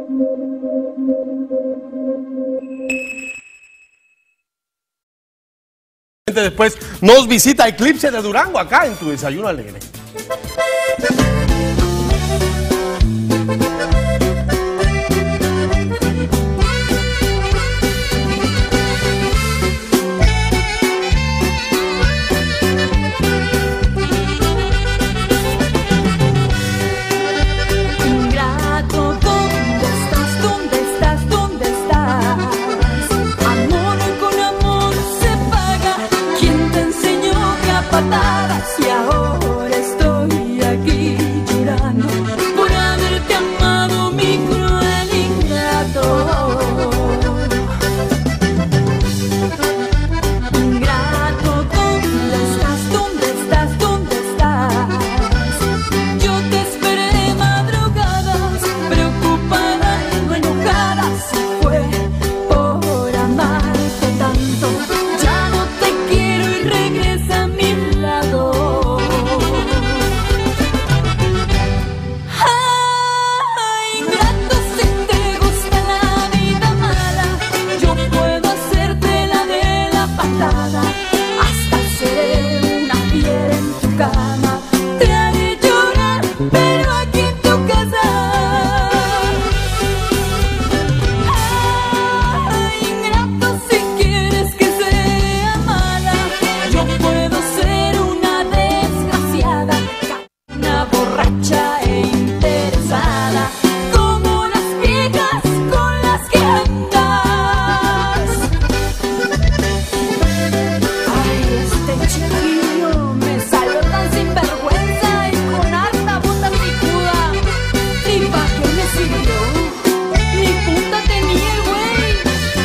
Después nos visita Eclipse de Durango acá en Tu Desayuno Alegre. Y ahora estoy aquí llorando por haberte amado, mi cruel ingrato. Ingrato, ¿dónde estás? ¿Dónde estás? ¿Dónde estás? Yo te esperé madrugadas, preocupada y no enojada. Si fue por amarte tanto, ya no te quiero y regresa a mi lado. Ay, ingrato, si te gusta la vida mala, yo puedo hacerte la de la patada. Hasta seré una piedra en tu cama, te haré llorar, pero aquí en tu casa. Ay, ingrato, si quieres que sea mala, yo puedo ser una desgraciada, una borracha e interesada, como las viejas con las que andas. Ay, este chiquillo me salió tan sinvergüenza y con harta bota picuda. ¿Y pa' qué me sirvió? Ni punta tenía el güey.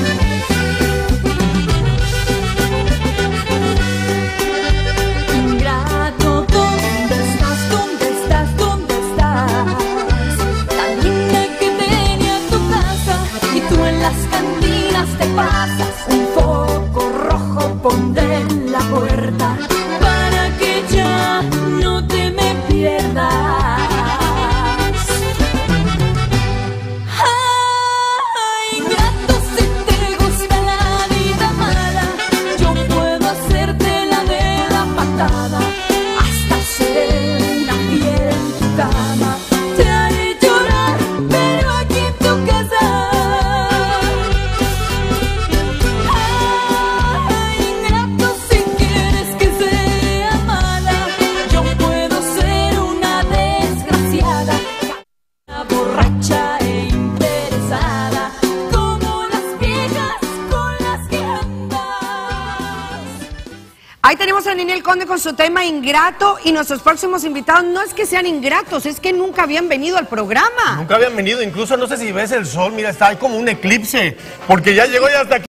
Ingrato, ¿dónde estás? ¿Dónde estás? ¿Dónde estás? Tan linda que tenía tu casa y tú en las cantinas te pasas. Un foco rojo pondré en la puerta para que ya no te me pierdas. Ay, ingrato, si te gusta la vida mala, yo puedo hacerte la de la patada. Hasta seré una piedra en tu cama, te haré llorar, pero aquí en tu casa. Ay, ingrato, si quieres que sea mala, yo puedo ser una desgraciada, una borracha e interesada, como las viejas con las que andas. Ahí tenemos a Ninel Conde con su tema Ingrato, y nuestros próximos invitados no es que sean ingratos, es que nunca habían venido al programa. Nunca habían venido, incluso no sé si ves el sol, mira, está ahí como un eclipse, porque ya llegó ya hasta aquí.